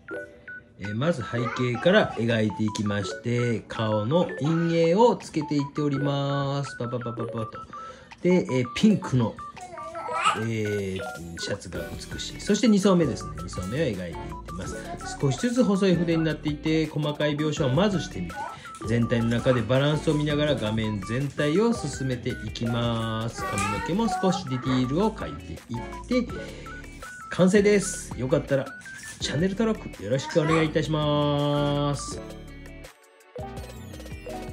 まず背景から描いていきまして、顔の陰影をつけていっております。パパパパパと。で、ピンクの、シャツが美しい。そして2層目ですね。2層目を描いていってます。少しずつ細い筆になっていて、細かい描写をまずしてみて、全体の中でバランスを見ながら画面全体を進めていきます。髪の毛も少しディティールを描いていって、完成です。よかったらチャンネル登録よろしくお願いいたします。